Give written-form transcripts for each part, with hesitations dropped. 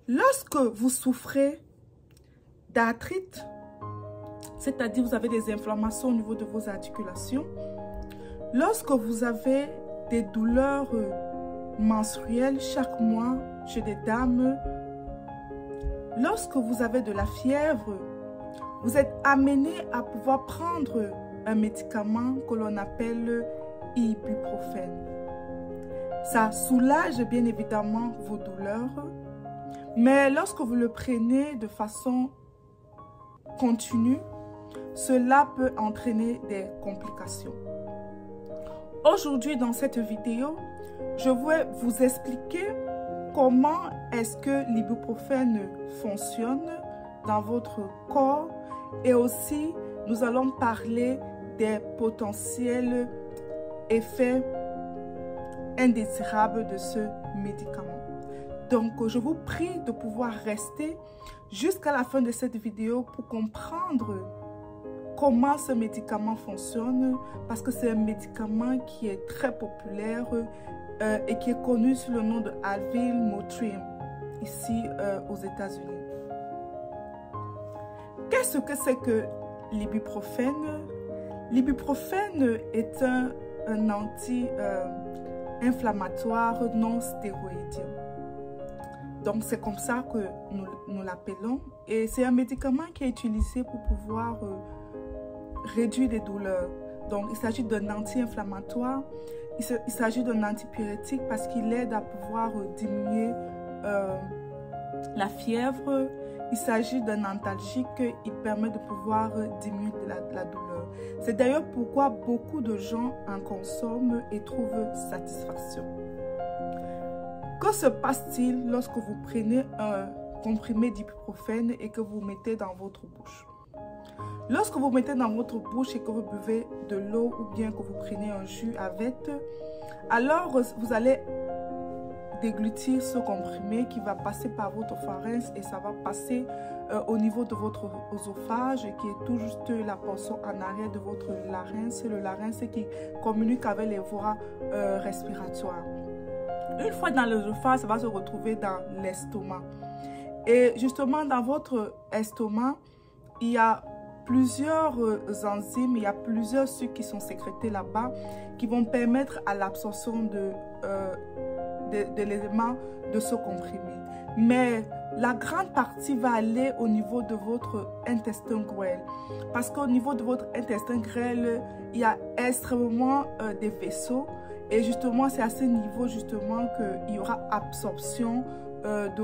Lorsque vous souffrez d'arthrite, c'est-à-dire vous avez des inflammations au niveau de vos articulations, lorsque vous avez des douleurs menstruelles chaque mois chez des dames, lorsque vous avez de la fièvre, vous êtes amené à pouvoir prendre un médicament que l'on appelle ibuprofène. Ça soulage bien évidemment vos douleurs, mais lorsque vous le prenez de façon continue, cela peut entraîner des complications. Aujourd'hui, dans cette vidéo, je vais vous expliquer comment est-ce que l'ibuprofène fonctionne dans votre corps et aussi nous allons parler des potentiels effets indésirables de ce médicament. Donc, je vous prie de pouvoir rester jusqu'à la fin de cette vidéo pour comprendre comment ce médicament fonctionne, parce que c'est un médicament qui est très populaire et qui est connu sous le nom de Advil Motrin, ici aux États-Unis. Qu'est-ce que c'est que l'ibuprofène? L'ibuprofène est un anti-inflammatoire non stéroïdien. Donc, c'est comme ça que nous l'appelons. Et c'est un médicament qui est utilisé pour pouvoir réduire les douleurs. Donc, il s'agit d'un anti-inflammatoire. Il s'agit d'un antipyrétique parce qu'il aide à pouvoir diminuer la fièvre. Il s'agit d'un antalgique. Il permet de pouvoir diminuer la douleur. C'est d'ailleurs pourquoi beaucoup de gens en consomment et trouvent satisfaction. Que se passe-t-il lorsque vous prenez un comprimé d'ibuprofène et que vous mettez dans votre bouche? Lorsque vous mettez dans votre bouche et que vous buvez de l'eau ou bien que vous prenez un jus avec, alors vous allez déglutir ce comprimé qui va passer par votre pharynx et ça va passer au niveau de votre œsophage qui est tout juste la portion en arrière de votre larynx, le larynx qui communique avec les voies respiratoires. Une fois dans l'œsophage, ça va se retrouver dans l'estomac. Et justement, dans votre estomac, il y a plusieurs enzymes, il y a plusieurs sucres qui sont sécrétés là-bas qui vont permettre à l'absorption de l'élément de ce comprimé. Mais la grande partie va aller au niveau de votre intestin grêle. Parce qu'au niveau de votre intestin grêle, il y a extrêmement des vaisseaux. Et justement, c'est à ce niveau justement qu'il y aura absorption de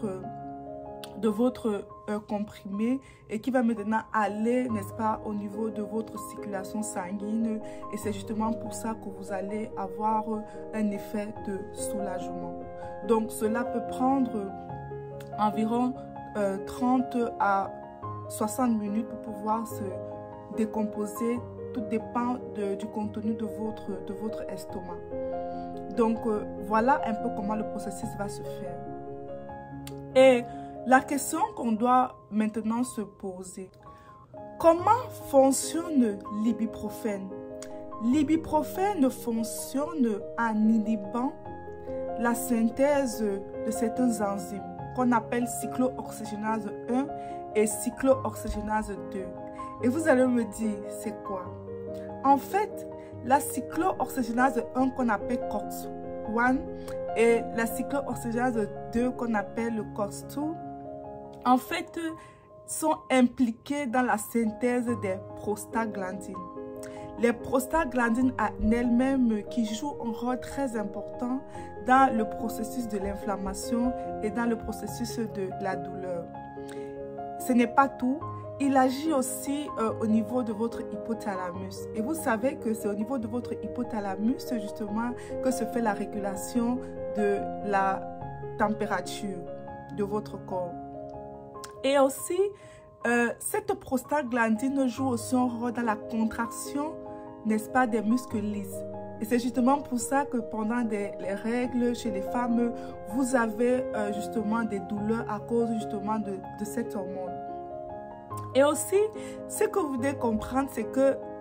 votre comprimé et qui va maintenant aller, n'est-ce pas, au niveau de votre circulation sanguine. Et c'est justement pour ça que vous allez avoir un effet de soulagement. Donc, cela peut prendre environ 30 à 60 minutes pour pouvoir se décomposer. Tout dépend du contenu de votre estomac. Donc, voilà un peu comment le processus va se faire. Et la question qu'on doit maintenant se poser, comment fonctionne l'ibuprofène? L'ibuprofène fonctionne en inhibant la synthèse de certaines enzymes qu'on appelle cyclooxygénase 1 et cyclooxygénase 2. Et vous allez me dire, c'est quoi? En fait, la cyclooxygénase 1 qu'on appelle COX-1 et la cyclooxygénase 2 qu'on appelle le COX-2, en fait, sont impliquées dans la synthèse des prostaglandines. Les prostaglandines en elles-mêmes qui jouent un rôle très important dans le processus de l'inflammation et dans le processus de la douleur. Ce n'est pas tout. Il agit aussi au niveau de votre hypothalamus. Et vous savez que c'est au niveau de votre hypothalamus, justement, que se fait la régulation de la température de votre corps. Et aussi, cette prostaglandine joue aussi un rôle dans la contraction, n'est-ce pas, des muscles lisses. Et c'est justement pour ça que pendant les règles chez les femmes, vous avez justement des douleurs à cause justement de cette hormone. Et aussi, ce que vous devez comprendre, c'est que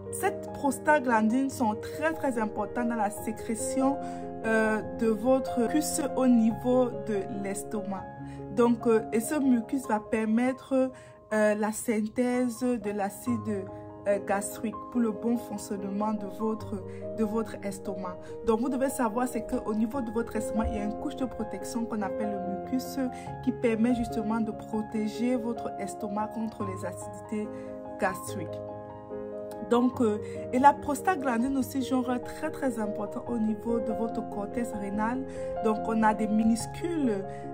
Cette prostaglandine sont très importantes dans la sécrétion de votre mucus au niveau de l'estomac. Donc, et ce mucus va permettre la synthèse de l'acide gastrique pour le bon fonctionnement de votre estomac. Donc, vous devez savoir, c'est qu'au niveau de votre estomac, il y a une couche de protection qu'on appelle le mucus qui permet justement de protéger votre estomac contre les acidités gastriques. Donc, et la prostaglandine aussi joue un rôle très important au niveau de votre cortex rénal. Donc, on a des minuscules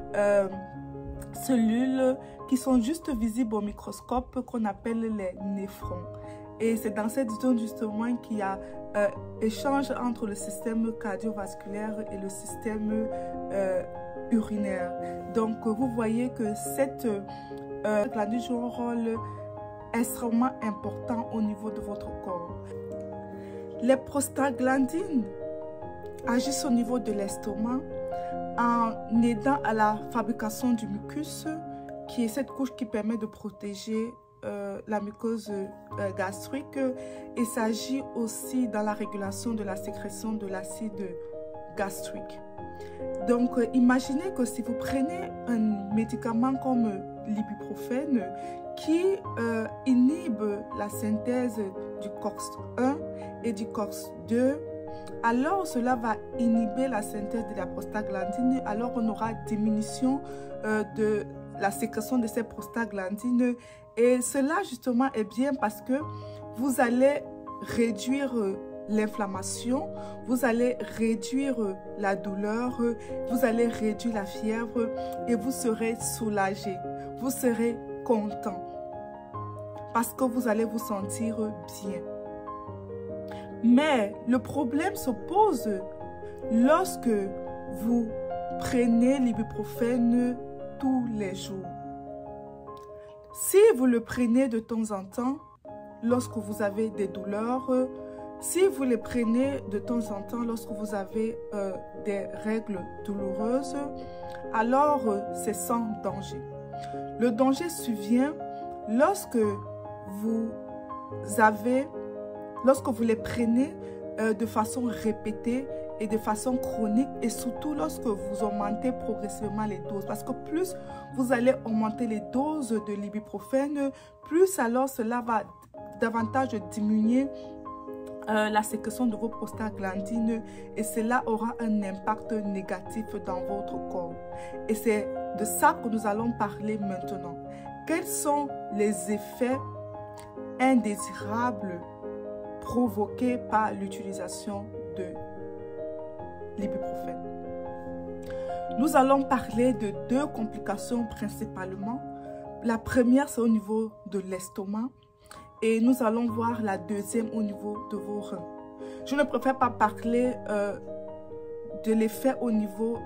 cellules qui sont juste visibles au microscope qu'on appelle les néphrons. Et c'est dans cette zone justement qu'il y a échange entre le système cardiovasculaire et le système urinaire. Donc, vous voyez que cette glandine joue un rôle extrêmement important au niveau de votre corps. Les prostaglandines agissent au niveau de l'estomac en aidant à la fabrication du mucus, qui est cette couche qui permet de protéger la muqueuse gastrique. Il s'agit aussi dans la régulation de la sécrétion de l'acide gastrique. Donc, imaginez que si vous prenez un médicament comme l'ibuprofène qui inhibe la synthèse du COX-1 et du COX-2, alors cela va inhiber la synthèse de la prostaglandine, alors on aura diminution de la sécrétion de ces prostaglandines. Et cela justement est bien parce que vous allez réduire l'inflammation, vous allez réduire la douleur, vous allez réduire la fièvre et vous serez soulagé, vous serez content parce que vous allez vous sentir bien. Mais le problème se pose lorsque vous prenez l'ibuprofène tous les jours. Si vous le prenez de temps en temps, lorsque vous avez des douleurs, si vous le prenez de temps en temps lorsque vous avez des règles douloureuses, alors c'est sans danger. Le danger survient lorsque vous les prenez de façon répétée et de façon chronique, et surtout lorsque vous augmentez progressivement les doses. Parce que plus vous allez augmenter les doses de l'ibuprofène, plus alors cela va davantage diminuer la sécrétion de vos prostaglandines et cela aura un impact négatif dans votre corps. Et c'est de ça que nous allons parler maintenant. Quels sont les effets indésirables provoqués par l'utilisation de l'ibuprofène? Nous allons parler de deux complications principalement. La première, c'est au niveau de l'estomac. Et nous allons voir la deuxième au niveau de vos reins. Je ne préfère pas parler de l'effet au niveau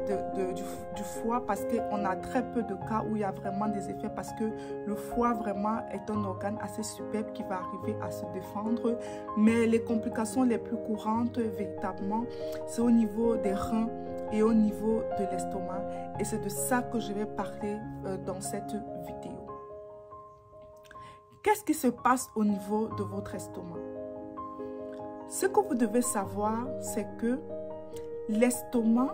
du foie parce qu'on a très peu de cas où il y a vraiment des effets, parce que le foie vraiment est un organe assez superbe qui va arriver à se défendre. Mais les complications les plus courantes véritablement, c'est au niveau des reins et au niveau de l'estomac. Et c'est de ça que je vais parler dans cette vidéo. Qu'est-ce qui se passe au niveau de votre estomac? Ce que vous devez savoir, c'est que l'estomac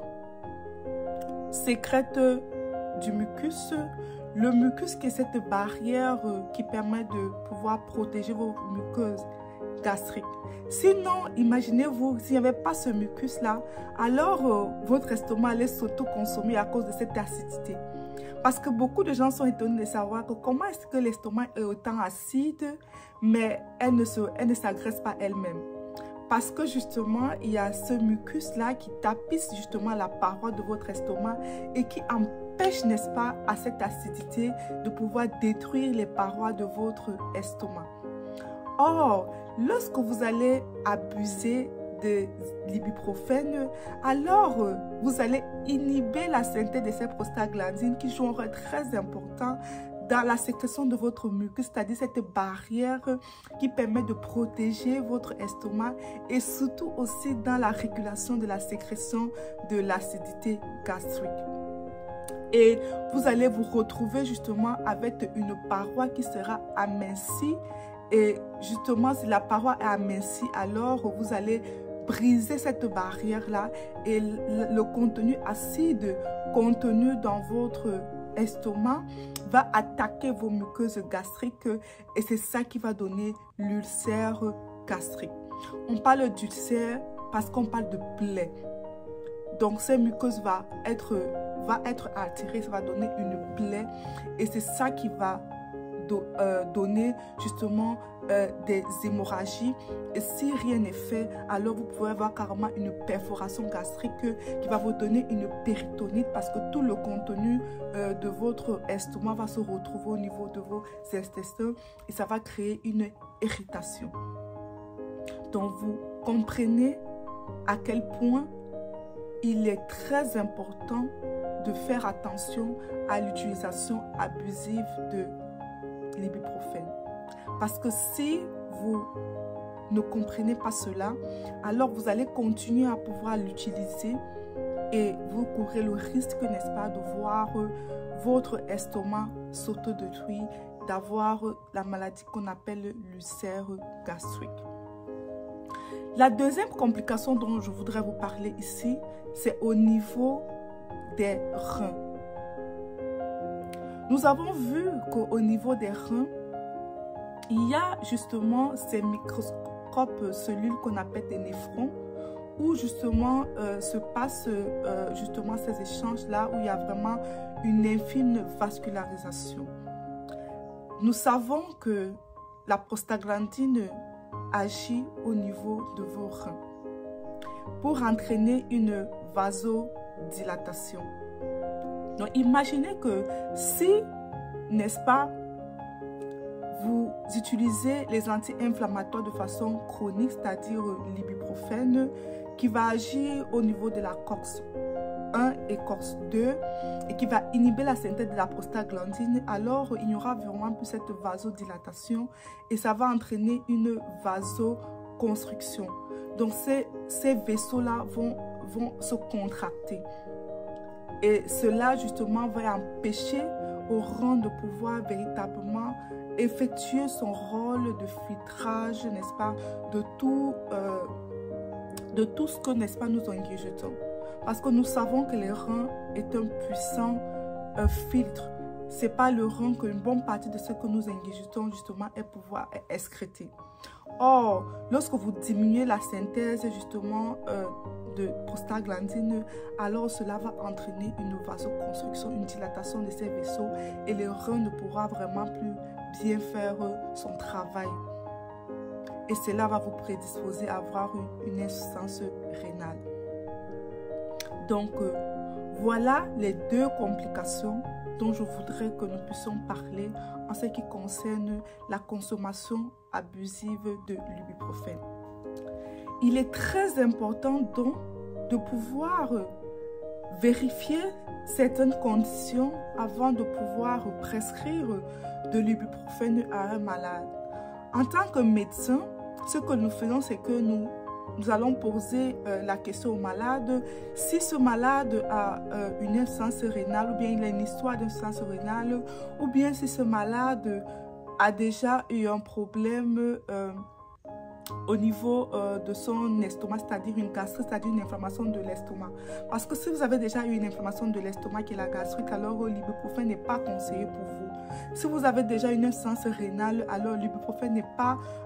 sécrète du mucus. Le mucus qui est cette barrière qui permet de pouvoir protéger vos muqueuses gastriques. Sinon, imaginez-vous, s'il n'y avait pas ce mucus-là, alors votre estomac allait s'auto-consommer à cause de cette acidité. Parce que beaucoup de gens sont étonnés de savoir que comment est-ce que l'estomac est autant acide, mais elle ne s'agresse pas elle-même. Parce que justement, il y a ce mucus-là qui tapisse justement la paroi de votre estomac et qui empêche, n'est-ce pas, à cette acidité de pouvoir détruire les parois de votre estomac. Or, lorsque vous allez abuser de l'ibuprofène, alors vous allez inhiber la synthèse de ces prostaglandines qui jouent un rôle très important dans la sécrétion de votre mucus, c'est-à-dire cette barrière qui permet de protéger votre estomac et surtout aussi dans la régulation de la sécrétion de l'acidité gastrique. Et vous allez vous retrouver justement avec une paroi qui sera amincie Et justement, si la paroi est amincie, alors vous allez briser cette barrière-là et le contenu acide contenu dans votre estomac va attaquer vos muqueuses gastriques et c'est ça qui va donner l'ulcère gastrique. On parle d'ulcère parce qu'on parle de plaie. Donc, cette muqueuse va être attirée, ça va donner une plaie et c'est ça qui va donner justement des hémorragies. Et si rien n'est fait, alors vous pouvez avoir carrément une perforation gastrique qui va vous donner une péritonite parce que tout le contenu de votre estomac va se retrouver au niveau de vos intestins et ça va créer une irritation. Donc, vous comprenez à quel point il est très important de faire attention à l'utilisation abusive de l'ibuprofène. Parce que si vous ne comprenez pas cela, alors vous allez continuer à pouvoir l'utiliser et vous courez le risque, n'est-ce pas, de voir votre estomac s'autodétruire, d'avoir la maladie qu'on appelle l'ulcère gastrique. La deuxième complication dont je voudrais vous parler ici, c'est au niveau des reins. Nous avons vu qu'au niveau des reins, il y a justement ces microscopes cellules qu'on appelle des néphrons, où justement se passent justement ces échanges-là, où il y a vraiment une infime vascularisation. Nous savons que la prostaglandine agit au niveau de vos reins pour entraîner une vasodilatation. Donc, imaginez que si, n'est-ce pas, vous utilisez les anti-inflammatoires de façon chronique, c'est-à-dire l'ibuprofène, qui va agir au niveau de la COX 1 et COX 2 et qui va inhiber la synthèse de la prostaglandine, alors il n'y aura vraiment plus cette vasodilatation et ça va entraîner une vasoconstriction. Donc, ces vaisseaux-là vont se contracter. Et cela, justement, va empêcher au rein de pouvoir véritablement effectuer son rôle de filtrage, n'est-ce pas, de tout ce que, n'est-ce pas, nous ingurgitons. Parce que nous savons que le rein est un puissant filtre. Ce n'est pas le rein qu'une bonne partie de ce que nous ingurgitons, justement, est pouvoir excréter. Or, lorsque vous diminuez la synthèse, justement, de prostaglandine, alors cela va entraîner une vasoconstriction, une dilatation de ces vaisseaux et le rein ne pourra vraiment plus bien faire son travail. Et cela va vous prédisposer à avoir une insuffisance rénale. Donc, voilà les deux complications dont je voudrais que nous puissions parler en ce qui concerne la consommation abusive de l'ibuprofène. Il est très important donc de pouvoir vérifier certaines conditions avant de pouvoir prescrire de l'ibuprofène à un malade. En tant que médecin, ce que nous faisons, c'est que nous allons poser la question au malade. Si ce malade a une insuffisance rénale ou bien il a une histoire d'insuffisance rénale ou bien si ce malade a déjà eu un problème au niveau de son estomac, c'est-à-dire une gastrite, c'est-à-dire une inflammation de l'estomac. Parce que si vous avez déjà eu une inflammation de l'estomac qui est la gastrique, alors l'ibuprofène n'est pas conseillé pour vous. Si vous avez déjà une insuffisance rénale, alors l'ibuprofène n'est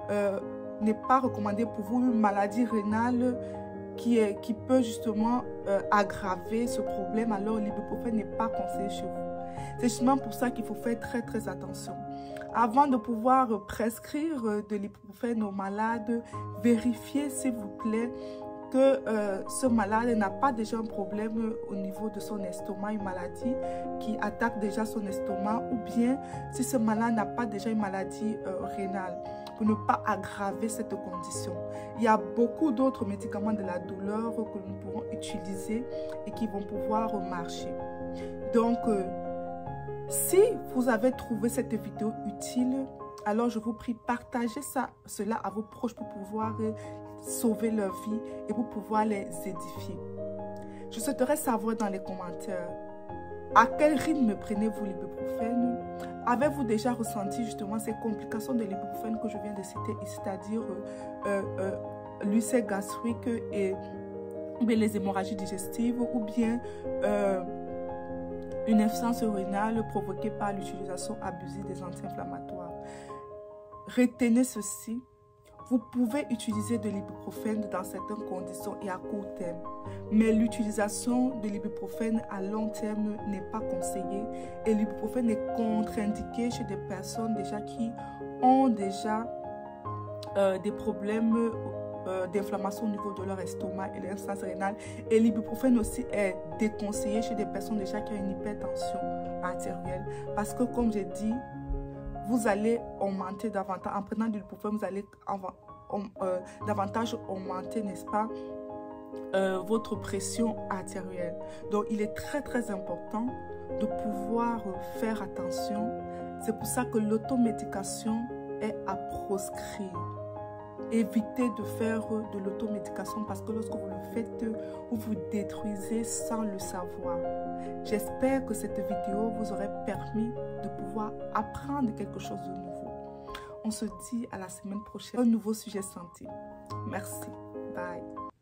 pas recommandé pour vous. Une maladie rénale qui peut justement aggraver ce problème, alors l'ibuprofène n'est pas conseillé chez vous. C'est justement pour ça qu'il faut faire très très attention. Avant de pouvoir prescrire de l'ibuprofène aux malades, vérifiez s'il vous plaît que ce malade n'a pas déjà un problème au niveau de son estomac, une maladie qui attaque déjà son estomac, ou bien si ce malade n'a pas déjà une maladie rénale, pour ne pas aggraver cette condition. Il y a beaucoup d'autres médicaments de la douleur que nous pourrons utiliser et qui vont pouvoir marcher. Donc, si vous avez trouvé cette vidéo utile, alors je vous prie, partagez cela à vos proches pour pouvoir sauver leur vie et pour pouvoir les édifier. Je souhaiterais savoir dans les commentaires à quel rythme prenez-vous l'ibuprofène, Avez-vous déjà ressenti justement ces complications de l'ibuprofène que je viens de citer, c'est-à-dire l'ulcère gastrique et ou bien les hémorragies digestives ou bien une insuffisance rénale provoquée par l'utilisation abusive des anti-inflammatoires? Retenez ceci. Vous pouvez utiliser de l'ibuprofène dans certaines conditions et à court terme, mais l'utilisation de l'ibuprofène à long terme n'est pas conseillée et l'ibuprofène est contre-indiqué chez des personnes déjà qui ont déjà des problèmes d'inflammation au niveau de leur estomac et l'insuffisance rénale. Et l'ibuprofène aussi est déconseillé chez des personnes déjà qui ont une hypertension artérielle parce que, comme j'ai dit, vous allez augmenter davantage, en prenant de l'ibuprofène, vous allez davantage augmenter, n'est-ce pas, votre pression artérielle. Donc, il est très important de pouvoir faire attention. C'est pour ça que l'automédication est à proscrire. Évitez de faire de l'automédication parce que lorsque vous le faites, vous vous détruisez sans le savoir. J'espère que cette vidéo vous aurait permis de pouvoir apprendre quelque chose de nouveau. On se dit à la semaine prochaine, un nouveau sujet santé. Merci. Bye.